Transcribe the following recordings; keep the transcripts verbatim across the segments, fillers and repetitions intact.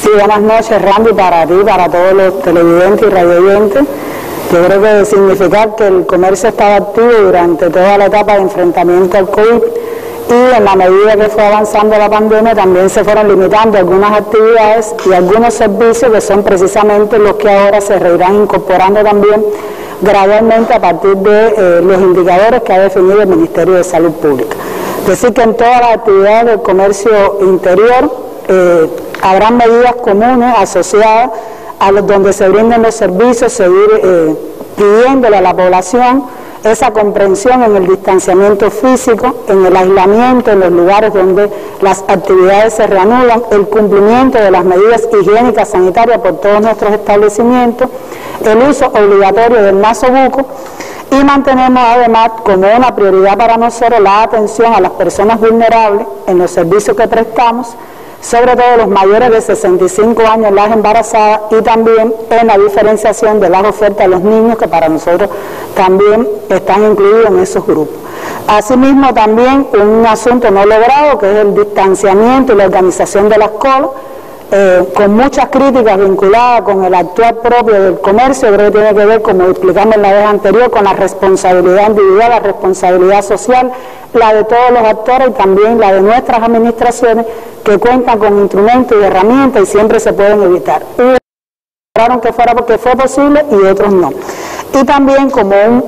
Sí, buenas noches, Randy, para ti, para todos los televidentes y radioyentes. Yo creo que significar que el comercio estaba activo durante toda la etapa de enfrentamiento al COVID y en la medida que fue avanzando la pandemia también se fueron limitando algunas actividades y algunos servicios que son precisamente los que ahora se irán incorporando también gradualmente a partir de eh, los indicadores que ha definido el Ministerio de Salud Pública. Es decir, que en todas las actividades del comercio interior eh, habrán medidas comunes asociadas a los donde se brinden los servicios, seguir eh, pidiéndole a la población esa comprensión en el distanciamiento físico, en el aislamiento, en los lugares donde las actividades se reanudan, el cumplimiento de las medidas higiénicas sanitarias por todos nuestros establecimientos, el uso obligatorio del nasobuco y mantenemos además como una prioridad para nosotros la atención a las personas vulnerables en los servicios que prestamos, sobre todo los mayores de sesenta y cinco años, las embarazadas y también en la diferenciación de las ofertas a los niños que para nosotros también están incluidos en esos grupos. Asimismo también un asunto no logrado que es el distanciamiento y la organización de las colas, eh, con muchas críticas vinculadas con el actuar propio del comercio, creo que tiene que ver, como explicamos en la vez anterior, con la responsabilidad individual, la responsabilidad social, la de todos los actores y también la de nuestras administraciones que cuentan con instrumentos y herramientas y siempre se pueden evitar. Unos lograron que fuera porque fue posible y otros no. Y también como un,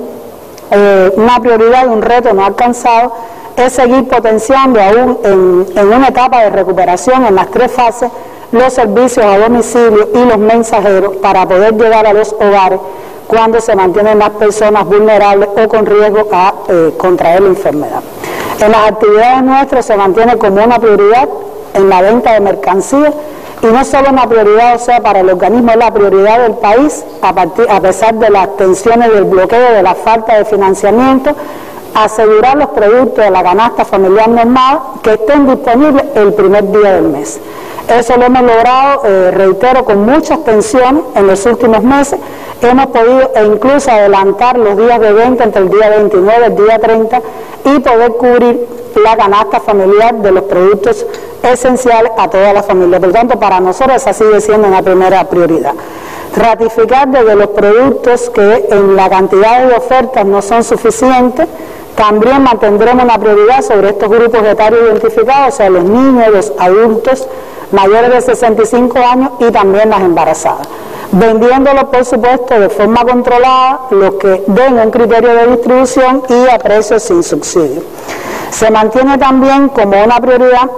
eh, una prioridad y un reto no alcanzado es seguir potenciando aún en, en una etapa de recuperación en las tres fases los servicios a domicilio y los mensajeros para poder llegar a los hogares cuando se mantienen las personas vulnerables o con riesgo a eh, contraer la enfermedad. En las actividades nuestras se mantiene como una prioridad en la venta de mercancías y no solo una prioridad, o sea, para el organismo es la prioridad del país a, partir, a pesar de las tensiones del bloqueo, de la falta de financiamiento, asegurar los productos de la canasta familiar normal que estén disponibles el primer día del mes. Eso lo hemos logrado, eh, reitero, con muchas tensiones en los últimos meses. Hemos podido e incluso adelantar los días de venta entre el día veintinueve y el día treinta y poder cubrir la canasta familiar de los productos esenciales a toda la familia. Por lo tanto, para nosotros esa sigue siendo una primera prioridad. Ratificar de que los productos que en la cantidad de ofertas no son suficientes, también mantendremos una prioridad sobre estos grupos etarios identificados, o sea, los niños, los adultos mayores de sesenta y cinco años y también las embarazadas. Vendiéndolos, por supuesto, de forma controlada, los que den un criterio de distribución y a precios sin subsidio. Se mantiene también como una prioridad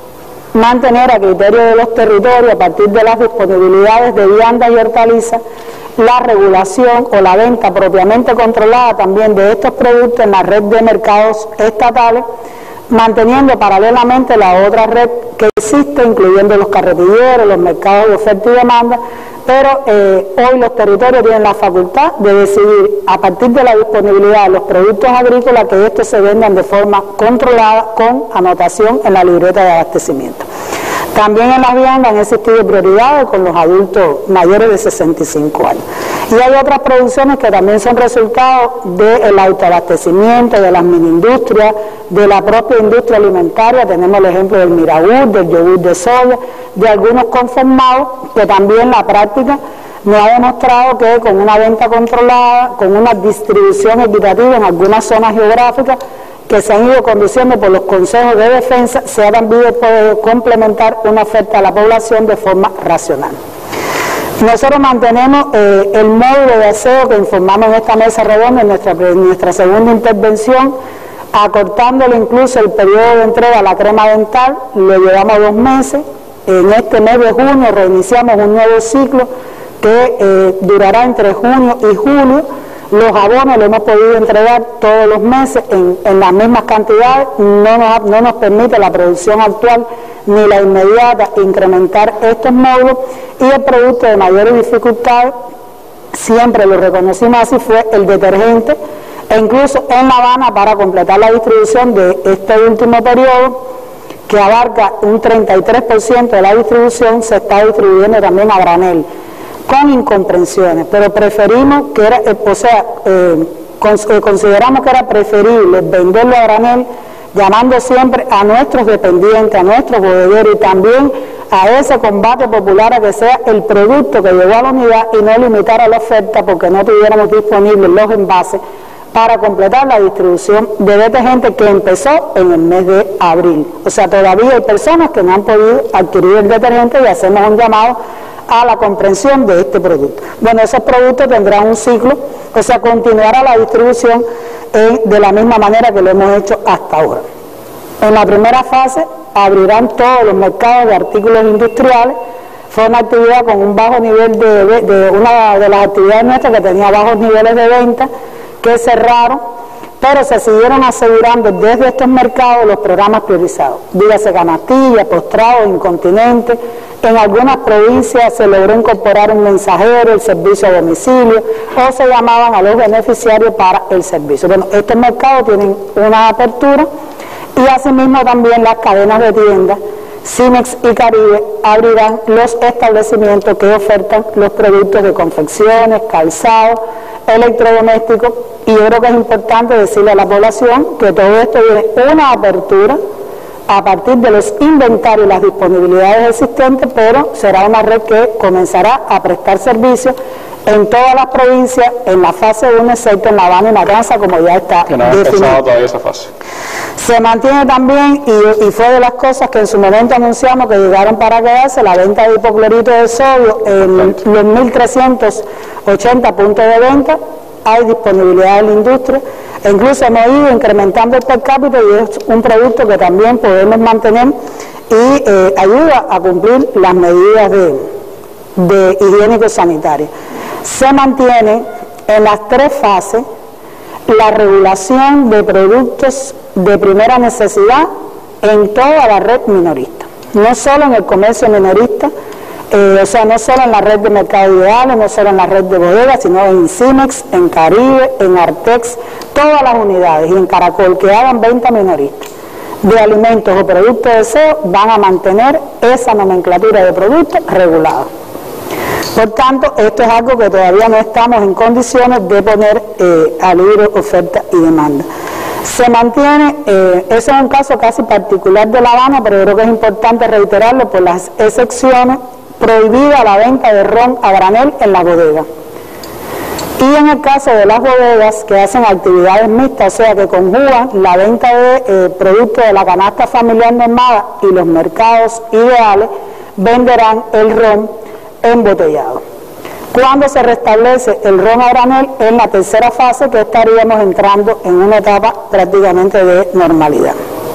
mantener a criterio de los territorios, a partir de las disponibilidades de viandas y hortalizas, la regulación o la venta propiamente controlada también de estos productos en la red de mercados estatales, manteniendo paralelamente la otra red que existe, incluyendo los carretilleros, los mercados de oferta y demanda, pero eh, hoy los territorios tienen la facultad de decidir a partir de la disponibilidad de los productos agrícolas que estos se vendan de forma controlada con anotación en la libreta de abastecimiento. También en las viandas han existido prioridades con los adultos mayores de sesenta y cinco años. Y hay otras producciones que también son resultado del autoabastecimiento, de las mini-industrias, de la propia industria alimentaria. Tenemos el ejemplo del miragur, del yogur de soya, de algunos conformados que también la práctica nos ha demostrado que con una venta controlada, con una distribución equitativa en algunas zonas geográficas, que se han ido conduciendo por los consejos de defensa, se ha también podido complementar una oferta a la población de forma racional. Nosotros mantenemos eh, el módulo de aseo que informamos en esta mesa redonda en nuestra, en nuestra segunda intervención, acortándole incluso el periodo de entrega a la crema dental, lo llevamos dos meses. En este mes de junio reiniciamos un nuevo ciclo que eh, durará entre junio y julio. Los abonos lo hemos podido entregar todos los meses en, en las mismas cantidades, no nos, no nos permite la producción actual ni la inmediata incrementar estos módulos y el producto de mayores dificultades, siempre lo reconocimos así, fue el detergente e incluso en La Habana para completar la distribución de este último periodo que abarca un treinta y tres por ciento de la distribución, se está distribuyendo también a granel, con incomprensiones, pero preferimos que era, eh, o sea, eh, cons eh, consideramos que era preferible venderlo a granel, llamando siempre a nuestros dependientes, a nuestros bodegueros y también a ese combate popular a que sea el producto que llegó a la unidad y no limitar a la oferta porque no tuviéramos disponibles los envases para completar la distribución de detergente que empezó en el mes de abril. O sea, todavía hay personas que no han podido adquirir el detergente y hacemos un llamado a la comprensión de este producto. Bueno, esos productos tendrán un ciclo, o sea, continuará la distribución eh, de la misma manera que lo hemos hecho hasta ahora. En la primera fase abrirán todos los mercados de artículos industriales. Fue una actividad con un bajo nivel de, de, de una de las actividades nuestras que tenía bajos niveles de venta, que cerraron, pero se siguieron asegurando desde estos mercados los programas priorizados. Dígase canastillas, postrados, incontinentes. En algunas provincias se logró incorporar un mensajero, el servicio a domicilio, o se llamaban a los beneficiarios para el servicio. Bueno, estos mercados tienen una apertura y asimismo también las cadenas de tiendas, Cimex y Caribe, abrirán los establecimientos que ofertan los productos de confecciones, calzado, electrodomésticos, y yo creo que es importante decirle a la población que todo esto tiene una apertura a partir de los inventarios y las disponibilidades existentes, pero será una red que comenzará a prestar servicios en todas las provincias en la fase uno, excepto en La Habana y Matanzas, como ya está que no ha empezado todavía esa fase. Se mantiene también, y, y fue de las cosas que en su momento anunciamos que llegaron para quedarse, la venta de hipoclorito de sodio en los mil trescientos ochenta puntos de venta. Hay disponibilidad en la industria, e incluso hemos ido incrementando el per cápita y es un producto que también podemos mantener y eh, ayuda a cumplir las medidas de, de higiénico-sanitarias. Se mantiene en las tres fases la regulación de productos de primera necesidad en toda la red minorista, no solo en el comercio minorista, eh, o sea, no solo en la red de mercado ideales, no solo en la red de bodegas, sino en Cimex, en Caribe, en Artex, todas las unidades, y en Caracol que hagan venta minorista de alimentos o productos de aseo van a mantener esa nomenclatura de productos regulados. Por tanto, esto es algo que todavía no estamos en condiciones de poner eh, a libre oferta y demanda. Se mantiene, eh, ese es un caso casi particular de La Habana, pero creo que es importante reiterarlo por las excepciones, prohibida la venta de ron a granel en la bodega. Y en el caso de las bodegas que hacen actividades mixtas, o sea que conjugan la venta de eh, productos de la canasta familiar normada y los mercados ideales, venderán el ron embotellado. Cuando se restablece el ron a granel en la tercera fase, que estaríamos entrando en una etapa prácticamente de normalidad.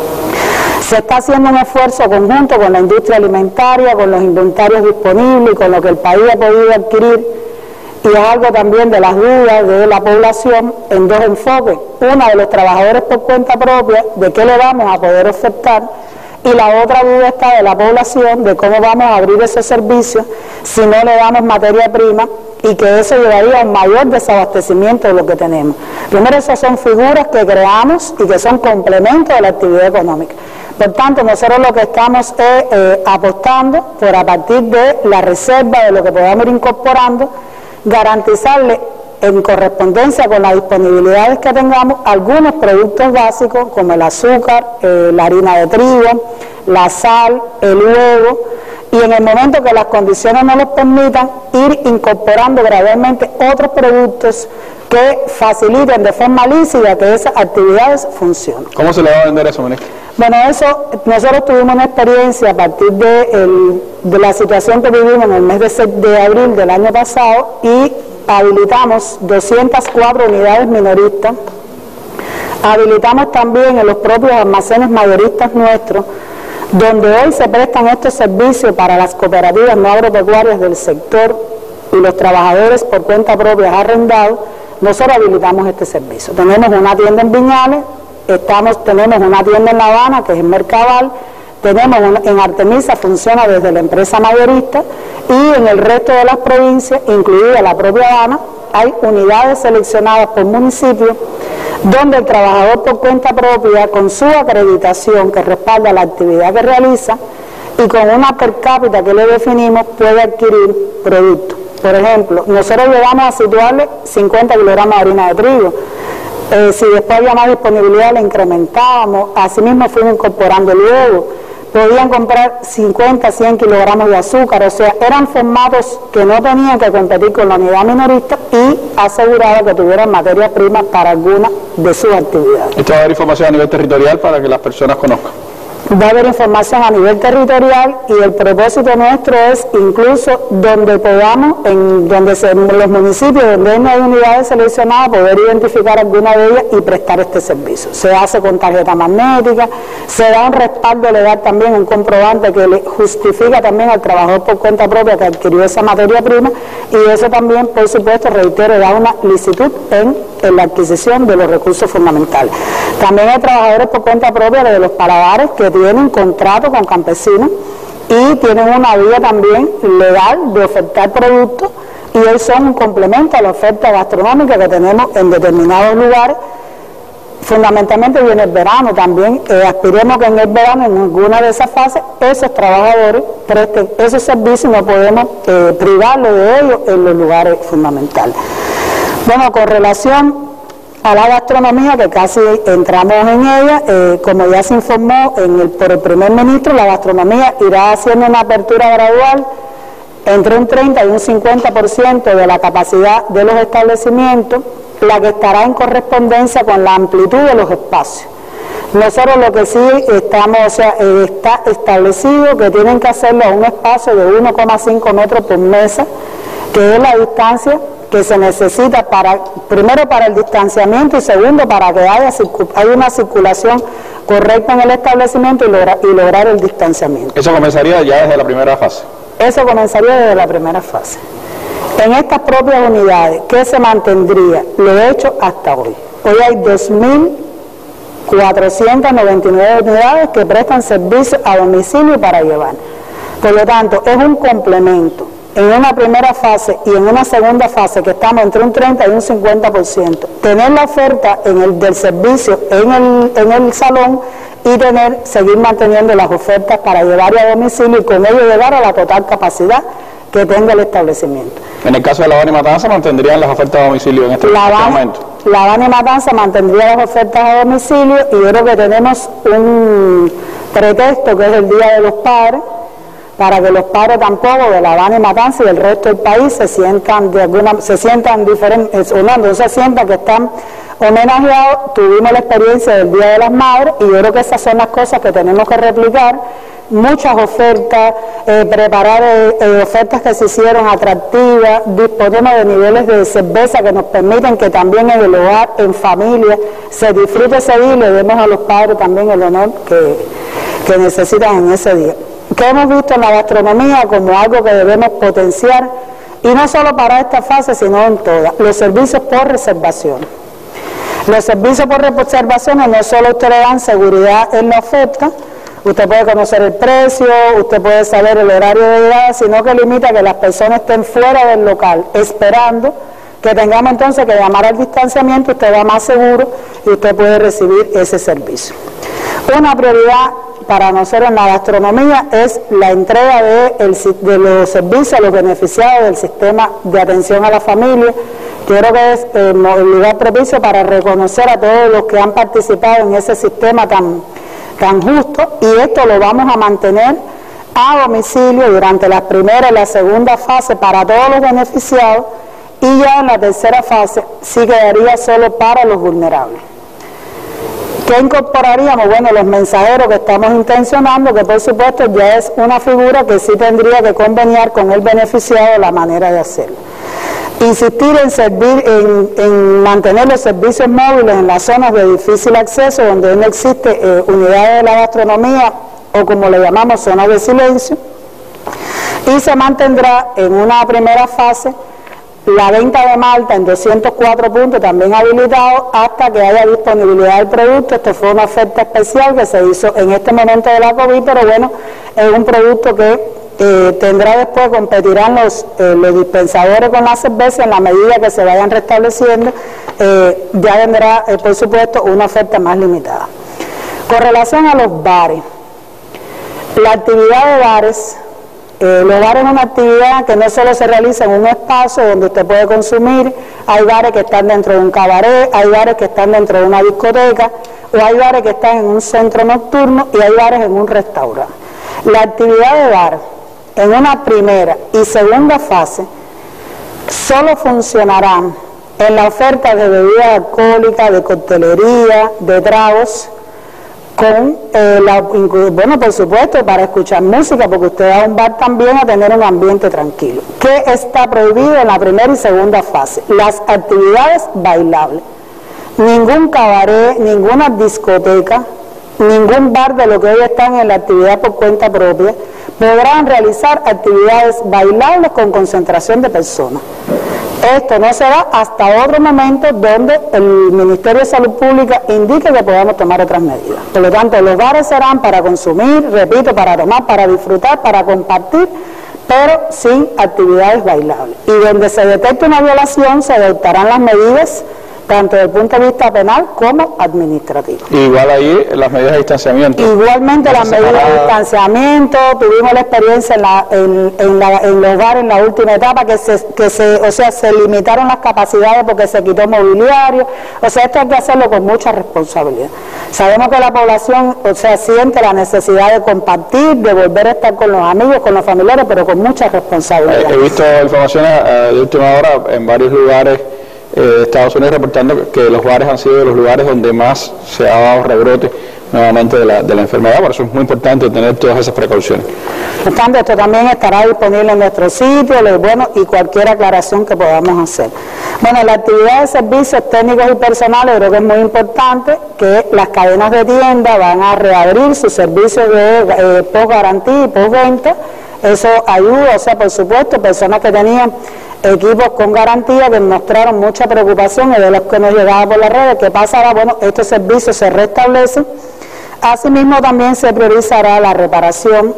Se está haciendo un esfuerzo conjunto con la industria alimentaria, con los inventarios disponibles y con lo que el país ha podido adquirir, y es algo también de las dudas de la población en dos enfoques. Una, de los trabajadores por cuenta propia, de qué le vamos a poder ofertar, y la otra duda está de la población de cómo vamos a abrir esos servicios si no le damos materia prima, y que eso llevaría a un mayor desabastecimiento de lo que tenemos. Primero, esas son figuras que creamos y que son complementos de la actividad económica. Por tanto, nosotros lo que estamos es eh, apostando por, a partir de la reserva de lo que podamos ir incorporando, garantizarle en correspondencia con las disponibilidades que tengamos algunos productos básicos como el azúcar, eh, la harina de trigo, la sal, el huevo, y en el momento que las condiciones no los permitan, ir incorporando gradualmente otros productos que faciliten de forma lícita que esas actividades funcionen. ¿Cómo se le va a vender eso, ministro? Bueno, eso, nosotros tuvimos una experiencia a partir de, el, de la situación que vivimos en el mes de, de abril del año pasado, y habilitamos doscientas cuatro unidades minoristas. Habilitamos también en los propios almacenes mayoristas nuestros, donde hoy se prestan estos servicios para las cooperativas no agropecuarias del sector y los trabajadores por cuenta propia arrendados. Nosotros habilitamos este servicio. Tenemos una tienda en Viñales, estamos, tenemos una tienda en La Habana, que es en Mercabal, tenemos una, en Artemisa funciona desde la empresa mayorista, y en el resto de las provincias, incluida la propia Habana, hay unidades seleccionadas por municipio, donde el trabajador por cuenta propia, con su acreditación que respalda la actividad que realiza y con una per cápita que le definimos, puede adquirir productos. Por ejemplo, nosotros llegamos a situarle cincuenta kilogramos de harina de trigo. Eh, si después había más disponibilidad, le incrementábamos. Asimismo fuimos incorporando el huevo. podían comprar cincuenta, cien kilogramos de azúcar, o sea, eran formatos que no tenían que competir con la unidad minorista y aseguraba que tuvieran materias primas para alguna de sus actividades. Esto va a haber información a nivel territorial para que las personas conozcan. Va a haber información a nivel territorial y el propósito nuestro es incluso donde podamos, en donde se, en los municipios donde no hay unidades seleccionadas, poder identificar alguna de ellas y prestar este servicio. Se hace con tarjeta magnética, se da un respaldo legal también, un comprobante que le justifica también al trabajador por cuenta propia que adquirió esa materia prima, y eso también, por supuesto, reitero, da una licitud en, en la adquisición de los recursos fundamentales. También hay trabajadores por cuenta propia de los paladares que tienen contrato con campesinos y tienen una vía también legal de ofertar productos, y ellos son un complemento a la oferta gastronómica que tenemos en determinados lugares. Fundamentalmente viene el verano también, eh, aspiremos que en el verano, en alguna de esas fases, esos trabajadores presten esos servicios y no podemos eh, privarlos de ellos en los lugares fundamentales. Bueno, con relación a la gastronomía, que casi entramos en ella, eh, como ya se informó en el, por el primer ministro, la gastronomía irá haciendo una apertura gradual entre un treinta y un cincuenta por ciento de la capacidad de los establecimientos, la que estará en correspondencia con la amplitud de los espacios. Nosotros lo que sí estamos, o sea, eh, está establecido que tienen que hacerlo a un espacio de uno coma cinco metros por mesa, que es la distancia que se necesita para, primero para el distanciamiento y segundo para que haya, haya una circulación correcta en el establecimiento y, logra, y lograr el distanciamiento. Eso comenzaría ya desde la primera fase. Eso comenzaría desde la primera fase. En estas propias unidades, ¿qué se mantendría? Lo he hecho hasta hoy. Hoy hay dos mil cuatrocientas noventa y nueve unidades que prestan servicio a domicilio para llevar. Por lo tanto, es un complemento. En una primera fase y en una segunda fase que estamos entre un treinta y un cincuenta por ciento, tener la oferta en el, del servicio en el, en el salón y tener, seguir manteniendo las ofertas para llevar a domicilio y con ello llegar a la total capacidad que tenga el establecimiento. En el caso de La Habana y Matanza, ¿mantendrían las ofertas a domicilio en este, La Habana, este momento? La Habana y Matanza mantendría las ofertas a domicilio, y yo creo que tenemos un pretexto que es el Día de los Padres, para que los padres tampoco de La Habana y Matanza y del resto del país se sientan de alguna, se sientan diferentes, o no, no se sientan que están homenajeados. Tuvimos la experiencia del Día de las Madres y yo creo que esas son las cosas que tenemos que replicar. Muchas ofertas, eh, preparar eh, eh, ofertas que se hicieron atractivas, disponemos de niveles de cerveza que nos permiten que también en el hogar, en familia, se disfrute ese día y le demos a los padres también el honor que, que necesitan en ese día. Que hemos visto en la gastronomía como algo que debemos potenciar, y no solo para esta fase, sino en todas, los servicios por reservación. Los servicios por reservación no solo usted le dan seguridad en la oferta, usted puede conocer el precio, usted puede saber el horario de llegada, sino que limita que las personas estén fuera del local, esperando que tengamos entonces que llamar al distanciamiento. Usted va más seguro y usted puede recibir ese servicio. Una prioridad para nosotros en la gastronomía es la entrega de, el, de los servicios a los beneficiados del sistema de atención a la familia. Yo creo que es eh, el lugar propicio para reconocer a todos los que han participado en ese sistema tan, tan justo, y esto lo vamos a mantener a domicilio durante la primera y la segunda fase para todos los beneficiados, y ya en la tercera fase sí quedaría solo para los vulnerables. ¿Qué incorporaríamos? Bueno, los mensajeros que estamos intencionando, que por supuesto ya es una figura que sí tendría que conveniar con el beneficiado la manera de hacerlo. Insistir en, servir, en, en mantener los servicios móviles en las zonas de difícil acceso, donde no existe eh, unidades de la gastronomía, o como le llamamos zonas de silencio, y se mantendrá en una primera fase la venta de malta en doscientos cuatro puntos también habilitados hasta que haya disponibilidad del producto. Esto fue una oferta especial que se hizo en este momento de la COVID, pero bueno, es un producto que eh, tendrá después, competirán los, eh, los dispensadores con la cerveza en la medida que se vayan restableciendo, eh, ya vendrá eh, por supuesto una oferta más limitada. Con relación a los bares, la actividad de bares, Eh, los bares es una actividad que no solo se realiza en un espacio donde usted puede consumir hay bares que están dentro de un cabaret, hay bares que están dentro de una discoteca, o hay bares que están en un centro nocturno y hay bares en un restaurante. La actividad de bar en una primera y segunda fase solo funcionarán en la oferta de bebidas alcohólicas, de coctelería, de tragos, con, eh, la, bueno, por supuesto, para escuchar música, porque usted va a un bar también a tener un ambiente tranquilo. ¿Qué está prohibido en la primera y segunda fase? Las actividades bailables. Ningún cabaret, ninguna discoteca, ningún bar de lo que hoy están en la actividad por cuenta propia, podrán realizar actividades bailables con concentración de personas. Esto no será hasta otro momento donde el Ministerio de Salud Pública indique que podamos tomar otras medidas. Por lo tanto, los bares serán para consumir, repito, para tomar, para disfrutar, para compartir, pero sin actividades bailables. Y donde se detecte una violación, se adoptarán las medidas tanto desde el punto de vista penal como administrativo. Igual ahí las medidas de distanciamiento. Igualmente las medidas de distanciamiento, tuvimos la experiencia en, la, en, en, la, en los bares en la última etapa que se, que se, o sea, se limitaron las capacidades porque se quitó mobiliario, o sea, esto hay que hacerlo con mucha responsabilidad. Sabemos que la población, o sea, siente la necesidad de compartir, de volver a estar con los amigos, con los familiares, pero con mucha responsabilidad. He, he visto informaciones uh, de última hora en varios lugares de Estados Unidos reportando que los bares han sido de los lugares donde más se ha dado rebrote nuevamente de la, de la enfermedad, por eso es muy importante tener todas esas precauciones. Por tanto, esto también estará disponible en nuestro sitio, bueno, y cualquier aclaración que podamos hacer. Bueno, la actividad de servicios técnicos y personales creo que es muy importante, que las cadenas de tienda van a reabrir sus servicios de eh, post garantía y post venta. Eso ayuda, o sea, por supuesto, personas que tenían equipos con garantía que mostraron mucha preocupación y de los que nos llegaba por las redes, ¿qué pasará? Bueno, estos servicios se restablecen. Asimismo, también se priorizará la reparación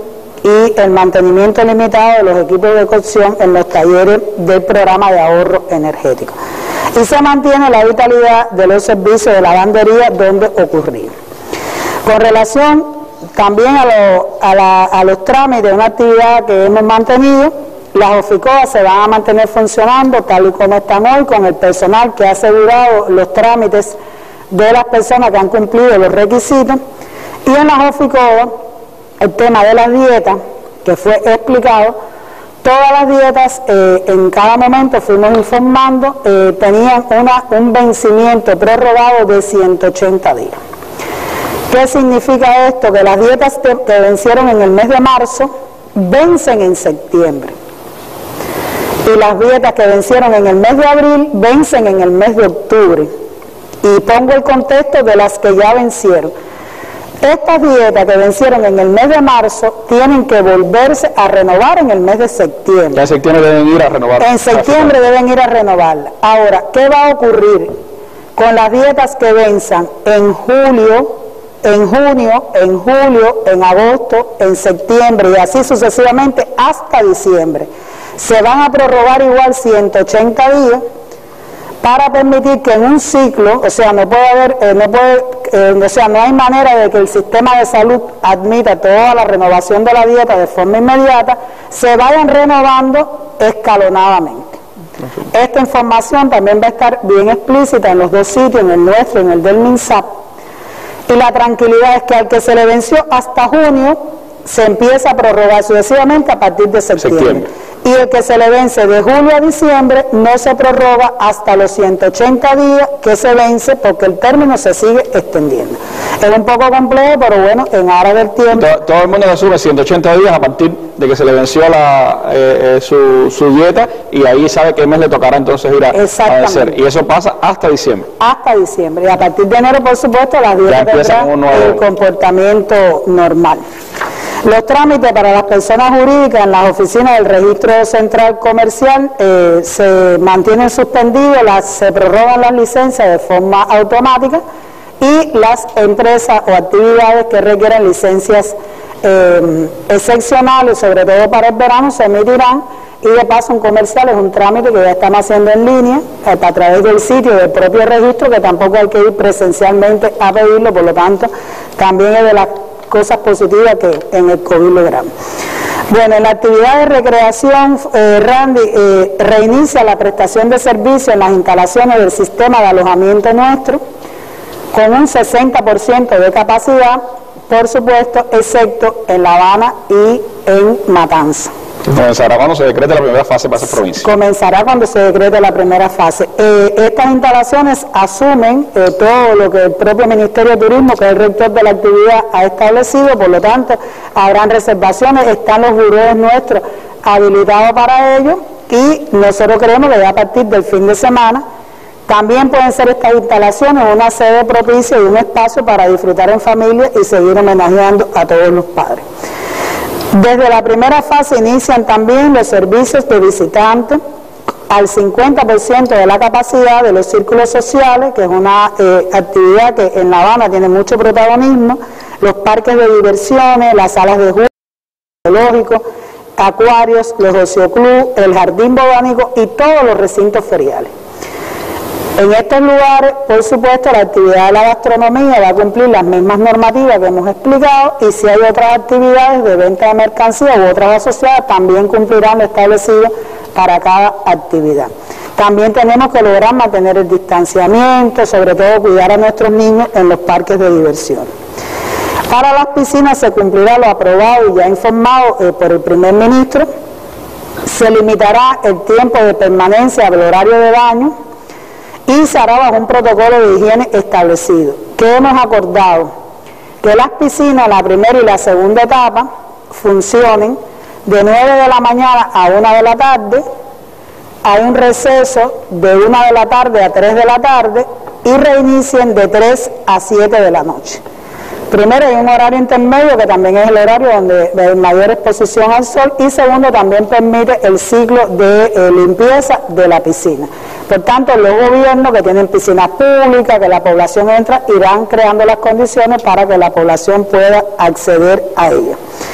y el mantenimiento limitado de los equipos de cocción en los talleres del programa de ahorro energético. Y se mantiene la vitalidad de los servicios de lavandería donde ocurría. Con relación también a, lo, a, la, a los trámites, una actividad que hemos mantenido, las OFICOA se van a mantener funcionando tal y como están hoy, con el personal que ha asegurado los trámites de las personas que han cumplido los requisitos. Y en las OFICOA, el tema de las dietas, que fue explicado, todas las dietas eh, en cada momento fuimos informando, eh, tenían una, un vencimiento prorrogado de ciento ochenta días. ¿Qué significa esto? Que las dietas que, que vencieron en el mes de marzo vencen en septiembre. Y las dietas que vencieron en el mes de abril vencen en el mes de octubre. Y pongo el contexto de las que ya vencieron. Estas dietas que vencieron en el mes de marzo tienen que volverse a renovar en el mes de septiembre. Ya en septiembre deben ir a renovar. En septiembre deben ir a renovarla. Ahora, ¿qué va a ocurrir con las dietas que venzan en julio, en junio, en julio, en agosto, en septiembre y así sucesivamente hasta diciembre? Se van a prorrogar igual ciento ochenta días para permitir que en un ciclo, o sea, no puede haber, eh, no puede, eh, o sea, no hay manera de que el sistema de salud admita toda la renovación de la dieta de forma inmediata, se vayan renovando escalonadamente. Esta información también va a estar bien explícita en los dos sitios, en el nuestro y en el del MINSAP. Y la tranquilidad es que al que se le venció hasta junio, se empieza a prorrogar sucesivamente a partir de septiembre. septiembre. Y el que se le vence de julio a diciembre no se prorroga hasta los ciento ochenta días que se vence, porque el término se sigue extendiendo. Es un poco complejo, pero bueno, en aras del tiempo. Todo, todo el mundo asume ciento ochenta días a partir de que se le venció la, eh, eh, su, su dieta, y ahí sabe qué mes le tocará entonces ir a, a vencer. Y eso pasa hasta diciembre. Hasta diciembre. Y a partir de enero, por supuesto, las dietas tendrán el comportamiento normal. Los trámites para las personas jurídicas en las oficinas del Registro Central Comercial eh, se mantienen suspendidos, las, se prorrogan las licencias de forma automática, y las empresas o actividades que requieren licencias eh, excepcionales, sobre todo para el verano, se emitirán. Y de paso, un comercial es un trámite que ya estamos haciendo en línea eh, a través del sitio del propio registro, que tampoco hay que ir presencialmente a pedirlo, por lo tanto también es de las cosas positivas que en el COVID logramos. Bueno, en la actividad de recreación, eh, Randy, eh, reinicia la prestación de servicios en las instalaciones del sistema de alojamiento nuestro, con un sesenta por ciento de capacidad, por supuesto, excepto en La Habana y en Matanza. Comenzará cuando se decrete la primera fase para esa provincia. Comenzará cuando se decrete la primera fase. Eh, estas instalaciones asumen eh, todo lo que el propio Ministerio de Turismo, que es el rector de la actividad, ha establecido, por lo tanto, habrán reservaciones, están los bureos nuestros habilitados para ello, y nosotros creemos que ya a partir del fin de semana también pueden ser estas instalaciones una sede propicia y un espacio para disfrutar en familia y seguir homenajeando a todos los padres. Desde la primera fase inician también los servicios de visitantes al cincuenta por ciento de la capacidad de los círculos sociales, que es una eh, actividad que en La Habana tiene mucho protagonismo, los parques de diversiones, las salas de juegos, zoológicos, acuarios, los ocioclub, el jardín botánico y todos los recintos feriales. En estos lugares, por supuesto, la actividad de la gastronomía va a cumplir las mismas normativas que hemos explicado, y si hay otras actividades de venta de mercancía u otras asociadas, también cumplirán lo establecido para cada actividad. También tenemos que lograr mantener el distanciamiento, sobre todo cuidar a nuestros niños en los parques de diversión. Para las piscinas se cumplirá lo aprobado y ya informado eh, por el primer ministro. Se limitará el tiempo de permanencia del horario de baño, y se hará bajo un protocolo de higiene establecido. ¿Qué hemos acordado? Que las piscinas, la primera y la segunda etapa, funcionen de nueve de la mañana a una de la tarde, hay un receso de una de la tarde a tres de la tarde, y reinicien de tres a siete de la noche. Primero, hay un horario intermedio que también es el horario donde hay mayor exposición al sol, y segundo, también permite el ciclo de eh, limpieza de la piscina. Por tanto, los gobiernos que tienen piscinas públicas, que la población entra, irán creando las condiciones para que la población pueda acceder a ellas.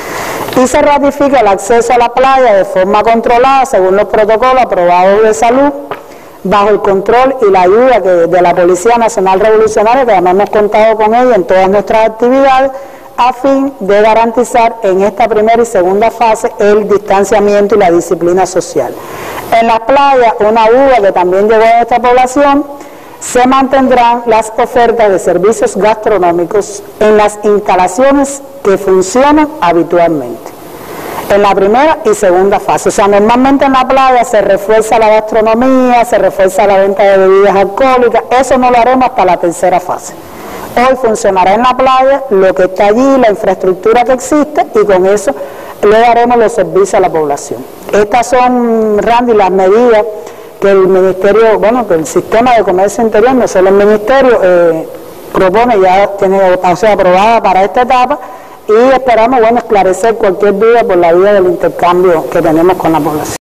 Y se ratifica el acceso a la playa de forma controlada según los protocolos aprobados de salud, bajo el control y la ayuda que, de la Policía Nacional Revolucionaria, que además hemos contado con ella en todas nuestras actividades, a fin de garantizar en esta primera y segunda fase el distanciamiento y la disciplina social. En las playas, una duda que también llegó a esta población, se mantendrán las ofertas de servicios gastronómicos en las instalaciones que funcionan habitualmente, en la primera y segunda fase. O sea, normalmente en la playa se refuerza la gastronomía, se refuerza la venta de bebidas alcohólicas, eso no lo haremos hasta la tercera fase. Hoy funcionará en la playa lo que está allí, la infraestructura que existe, y con eso le daremos los servicios a la población. Estas son, Randy, las medidas que el Ministerio, bueno, que el Sistema de Comercio Interior, no solo el Ministerio, eh, propone, ya tiene, o sea, aprobada para esta etapa, y esperamos, bueno, esclarecer cualquier duda por la vía del intercambio que tenemos con la población.